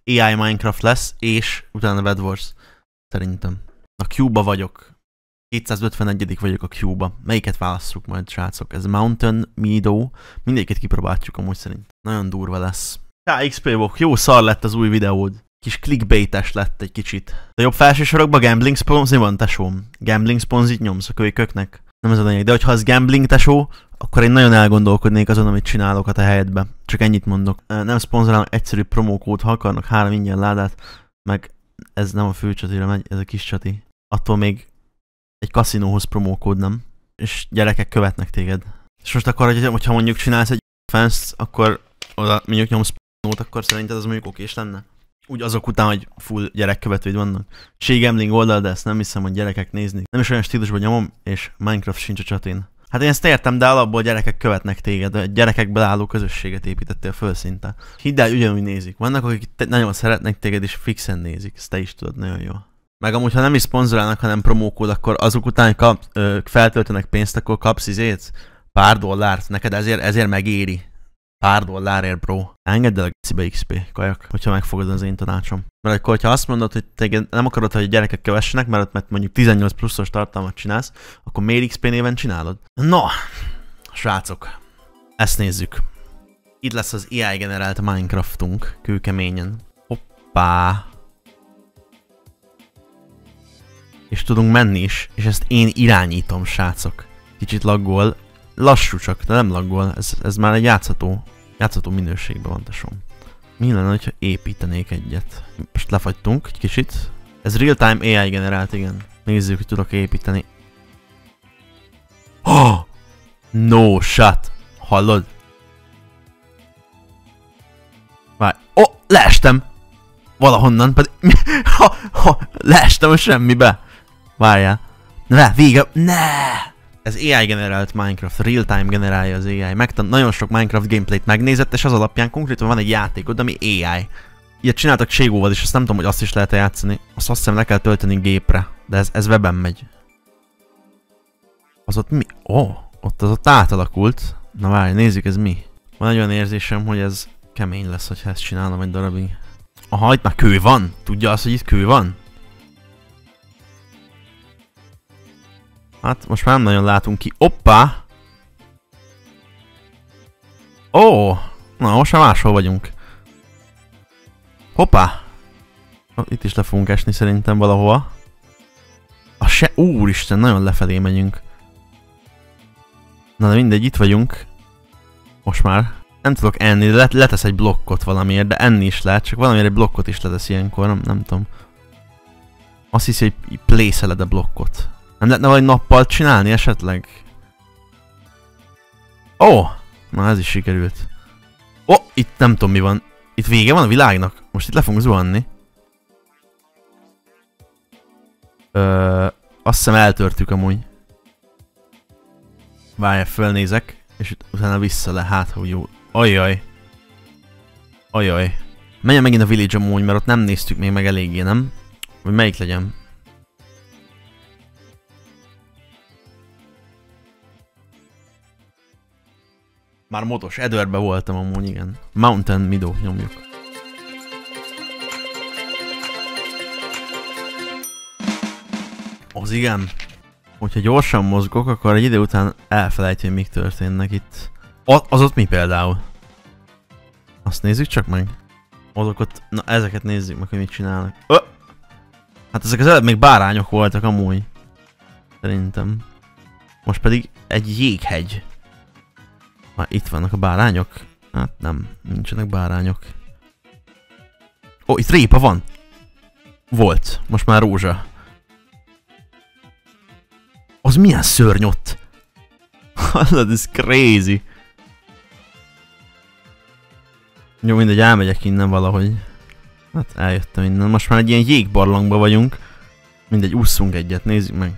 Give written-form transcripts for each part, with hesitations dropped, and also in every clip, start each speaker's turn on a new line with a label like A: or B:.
A: AI Minecraft lesz, és utána Bed Wars. Szerintem. A Q-ba vagyok. 251. vagyok a Q-ba. Melyiket válasszuk majd, srácok? Ez Mountain, Meadow. Mindegyiket kipróbáljuk amúgy szerint. Nagyon durva lesz. XP-bok, jó szar lett az új videód. Kis clickbaites lett egy kicsit. A jobb felső sorokban gambling sponzi van, tesóm. Gambling sponzit nyomsz a kölyköknek. Nem ez a lényeg. De hogyha az gambling, tesó, akkor én nagyon elgondolkodnék azon, amit csinálok a te helyedbe. Csak ennyit mondok. Nem szponzorálom egyszerű promókód, ha akarnak 3 ingyen ládát, meg ez nem a fő csatira megy, ez a kis csati. Attól még egy kaszinóhoz promókód, nem? És gyerekek követnek téged. És most akkor, hogyha mondjuk csinálsz egy fans, akkor oda mondjuk nyomsz p***nót, akkor szerinted az mondjuk okés lenne? Úgy azok után, hogy full gyerekkövetőid vannak. Gambling oldal, de ezt nem hiszem, hogy gyerekek nézni. Nem is olyan stílusban nyomom, és Minecraft sincs a csatin. Hát én ezt értem, de alapból gyerekek követnek téged, a gyerekekből álló közösséget építettél föl szinte. Hidd el, ugyanúgy nézik. Vannak, akik nagyon szeretnek téged, és fixen nézik. Ezt te is tudod nagyon jól. Meg amúgy, ha nem is szponzorálnak, hanem promókód, akkor azok után feltöltenek pénzt, akkor kapsz pár dollárt. Neked ezért megéri. Pár dollárért, bro. Engedd el a gecibe XP, kajak, hogyha megfogod az én tanácsom. Mert akkor, ha azt mondod, hogy te nem akarod, hogy a gyerekek kövessenek, mert mondjuk 18 pluszos tartalmat csinálsz, akkor miért XP néven csinálod? No, srácok, ezt nézzük. Itt lesz az AI generált Minecraftunk, kőkeményen. Hoppá. És tudunk menni is, és ezt én irányítom, srácok. Kicsit laggol. Lassú csak, de nem laggol. Ez már egy játszható minőségben van, tesóm. Mi lenne, hogyha építenék egyet? Most lefagytunk egy kicsit. Ez real-time AI generált, igen. Nézzük, hogy tudok építeni. Oh! No shot! Hallod? Várj. Oh! Leestem! Valahonnan, pedig... leestem a semmibe! Várjál. Vége! Ne! Ez AI generált Minecraft, real-time generálja az AI. Nagyon sok Minecraft gameplayt megnézett, és az alapján konkrétan van egy játékod, ami AI. Ilyet csináltak Ségóval is, azt nem tudom, hogy azt is lehet játszani. Azt hiszem le kell tölteni gépre, de ez webben megy. Az ott mi? Ott az ott átalakult. Na várj, nézzük, ez mi? Van egy olyan érzésem, hogy ez kemény lesz, hogyha ezt csinálom egy darabig. Aha, itt már kő van. Tudja azt, hogy itt kő van? Hát most már nem nagyon látunk ki. Hoppá! Na most már máshol vagyunk. Hoppá! Itt is le fogunk esni szerintem valahova. Úristen, nagyon lefelé megyünk. Na de mindegy, itt vagyunk. Most már. Nem tudok enni, de letesz egy blokkot valamiért, de enni is lehet, csak valamiért egy blokkot is letesz ilyenkor, nem tudom. Azt hiszi, hogy place-eled a blokkot. Nem lehetne valami nappal csinálni esetleg? Na ez is sikerült. Itt nem tudom mi van. Itt vége van a világnak. Most itt le fogunk zuhanni. Azt hiszem eltörtük amúgy. Várjál, fölnézek. És utána vissza le, hát hogy jó. Ajjaj. Menjen megint a village amúgy, mert ott nem néztük még meg eléggé, nem? Vagy melyik legyen? Már motos, Edwardbe voltam amúgy, igen. Mountain Meadow nyomjuk. Az igen. Hogyha gyorsan mozgok, akkor egy idő után elfelejtjük, hogy mik történnek itt. Az ott mi például? Azt nézzük csak meg. Azok ott... Na ezeket nézzük meg, hogy mit csinálnak. Hát ezek az előbb még bárányok voltak amúgy. Szerintem. Most pedig egy jéghegy. Itt vannak a bárányok? Hát nem, nincsenek bárányok. Itt répa van! Volt, most már rózsa. Az milyen szörny ott? Hallod, ez crazy. Jó, mindegy, elmegyek innen valahogy. Hát eljöttem innen, most már egy ilyen jégbarlangba vagyunk. Mindegy, ússzunk egyet, nézzük meg.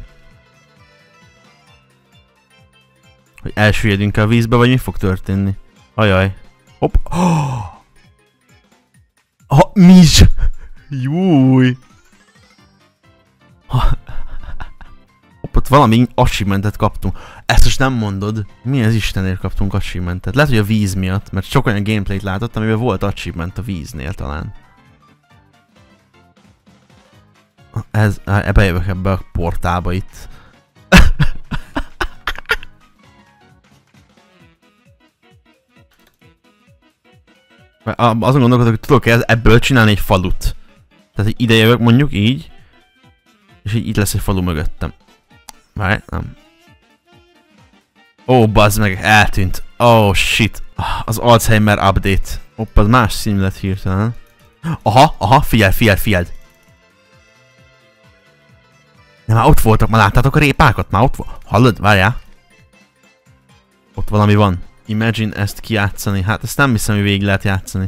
A: Hogy elsüllyedünk a vízbe, vagy mi fog történni? Ajaj. Hopp. Mi is? Júj. Hopp, ott valami achievementet kaptunk. Ezt most nem mondod. Mi az Istenért kaptunk achievementet? Lehet, hogy a víz miatt, mert sok olyan gameplayt látott, amiben volt achievement a víznél talán. Bejövök ebbe a portálba itt. Azon gondolkodok, hogy tudok ebből csinálni egy falut. Tehát, hogy ide jövök mondjuk így, és így itt lesz egy falu mögöttem. Várj, nem. Ó, bazd meg, eltűnt. Oh, shit. Az Alzheimer update. Hopp, az más szín lett hirtelen. Aha, figyeld. De már ott voltak, már láttátok a répákat? Már ott volt. Hallod? Várjál. Ott valami van. Imagine ezt kijátszani. Hát ezt nem hiszem, hogy végig lehet játszani.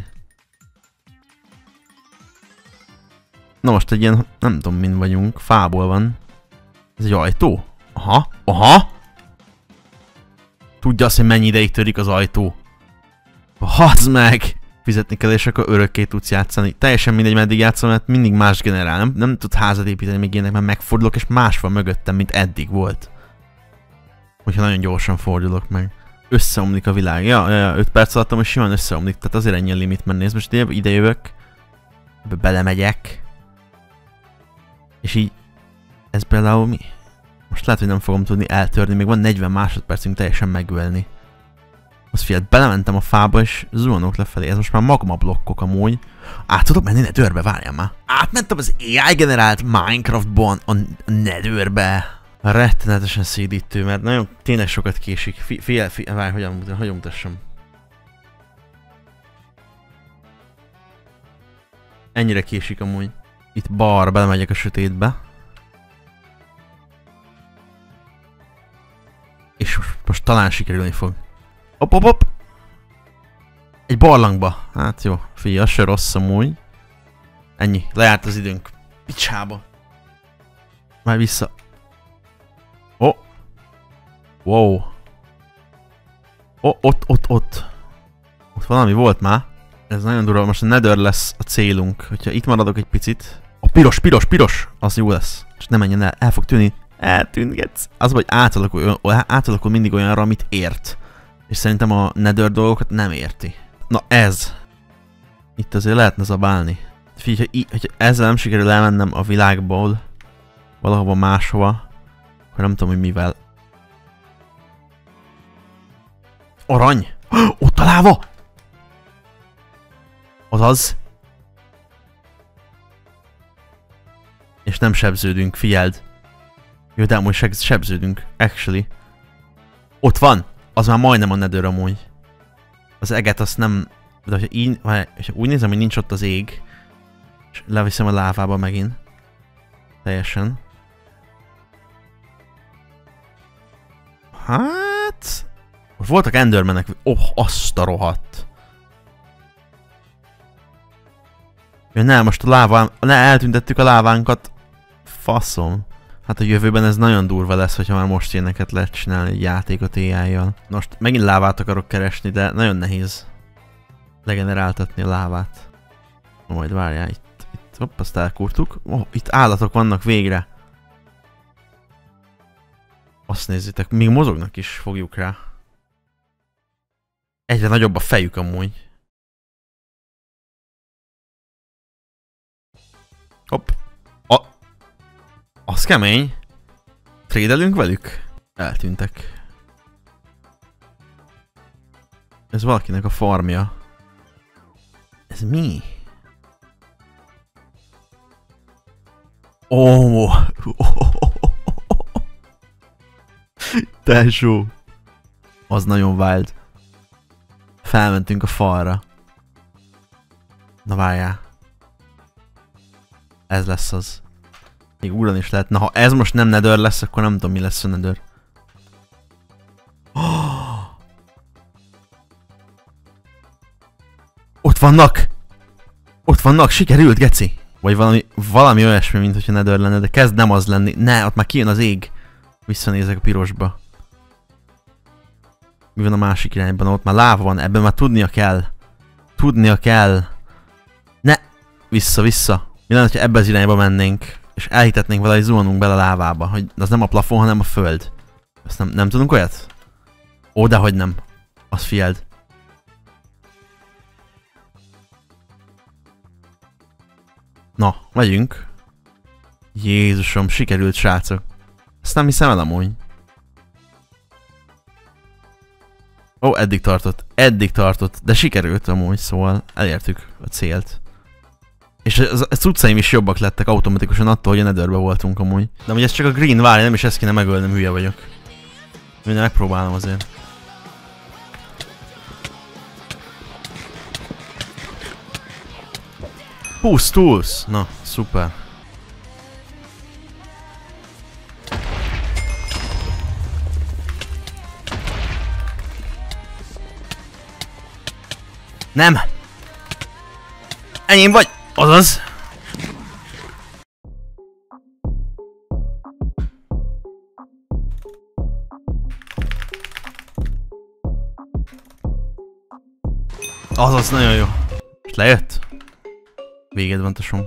A: Na most egy ilyen, nem tudom min vagyunk, fából van. Ez egy ajtó? Aha. Tudja azt, hogy mennyi ideig törik az ajtó. Hazd meg! Fizetni kell, és akkor örökké tudsz játszani. Teljesen mindegy, meddig játszom, mert mindig más generál. Nem tud házat építeni még ilyenek, mert megfordulok, és más van mögöttem, mint eddig volt. Hogyha nagyon gyorsan fordulok meg. Összeomlik a világ. Ja, 5 perc alatt most simán összeomlik, tehát azért ennyi a limit, mert nézd, most ide jövök. Ebbe belemegyek. És így... Ez például mi? Most lehet, hogy nem fogom tudni eltörni, még van 40 másodpercünk teljesen megölni. Azt figyeld, belementem a fába, és zuhanok lefelé. Ez most már magma blokkok amúgy. Át tudok menni Netherbe, várjál már. Átmentem az AI generált Minecraftban a Netherbe. Rettenetesen szédítő, mert nagyon tényleg sokat késik. Figyelj, várj, hogyan mutassam. Ennyire késik amúgy. Itt balra belemegyek a sötétbe. És most talán sikerülni fog. Hopp. Egy barlangba. Hát jó, figyelj, az se rossz amúgy. Ennyi, lejárt az időnk. Picsába. Már vissza. Oh. Wow. Ott. Ott valami volt már. Ez nagyon durva, most a Nether lesz a célunk. Hogyha itt maradok egy picit. A piros. Az jó lesz. És ne menjen el fog tűnni. Eltűngetsz. Az vagy átalakul mindig olyanra, amit ért. És szerintem a Nether dolgokat nem érti. Na ez. Itt azért lehetne zabálni. Figyelj, hogyha ezzel nem sikerül elmennem a világból valahova máshova, akkor nem tudom, hogy mivel. Arany! Ott a láva! Azaz. És nem sebződünk, figyeld. Jó, de amúgy sebződünk. Actually. Ott van! Az már majdnem a Nether amúgy. Az eget azt nem... De ha úgy nézem, hogy nincs ott az ég, és leviszem a lávába megint. Teljesen. Hát... Voltak endermenek... Azt a rohadt. Ja, nem, most a láván... eltüntettük a lávánkat. Faszom. Hát a jövőben ez nagyon durva lesz, hogyha már most ilyeneket lehet csinálni egy játékot AI-jal. Most megint lávát akarok keresni, de nagyon nehéz legeneráltatni a lávát. Majd várjál, itt hopp, azt elkurtuk. Itt állatok vannak végre. Azt nézzétek, még mozognak is, fogjuk rá. Egyre nagyobb a fejük amúgy. Hopp. Az kemény. Trédelünk velük? Eltűntek. Ez valakinek a farmja. Ez mi? Ó! Tesó! Az nagyon wild. Felmentünk a falra. Na várjál. Ez lesz az. Még ugrani is lehet. Na ha ez most nem Nether lesz, akkor nem tudom mi lesz a Nether. Ott vannak! Ott vannak, sikerült, geci! Vagy valami olyasmi, mint hogyha Nether lenne, de kezd nem az lenni. Ne, ott már kijön az ég. Visszanézek a pirosba. Mi van a másik irányban? Ott már láva van, ebben már tudnia kell. Tudnia kell. Ne! Vissza. Mi lenne, ha ebbe az irányba mennénk, és elhitetnénk vele, hogy zuhanunk bele a lávába, hogy az nem a plafon, hanem a föld. Azt nem tudunk olyat? Ó, dehogy nem. Az figyeld. Na, megyünk. Jézusom, sikerült, srácok. Ezt nem hiszem el amúgy. Ó, eddig tartott, de sikerült amúgy, szóval elértük a célt. És a cuccaim is jobbak lettek automatikusan attól, hogy a Netherbe voltunk amúgy. De amúgy ez csak a green, várj, nem is ezt kéne megölnem, hülye vagyok. Minden megpróbálom azért. Pusztulsz! Na, szuper. Nem! Enyém vagy! Azaz! Azaz, nagyon jó. És lejött? Véged van, tasom.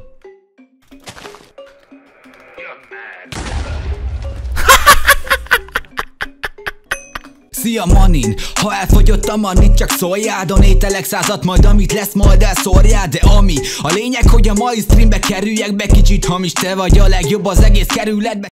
B: Szia Manin, ha elfogyott a manit, csak szóljál, donételek 100-at, majd amit lesz, majd elszórjál. De ami a lényeg, hogy a mai streambe kerüljek be, kicsit hamis, te vagy a legjobb az egész kerületbe.